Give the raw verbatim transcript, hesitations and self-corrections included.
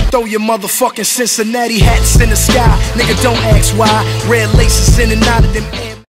Throw your motherfucking Cincinnati hats in the sky. Nigga, don't ask why. Red laces in and out of them.